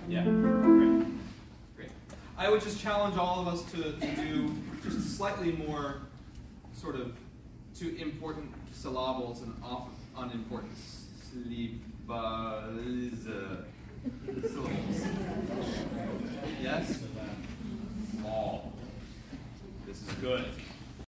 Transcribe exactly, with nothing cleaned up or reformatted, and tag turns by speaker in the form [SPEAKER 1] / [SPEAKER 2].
[SPEAKER 1] Yeah, great. Great. I would just challenge all of us to, to do just slightly more sort of to important syllables and off unimportant syllables. Yes? All. This is good.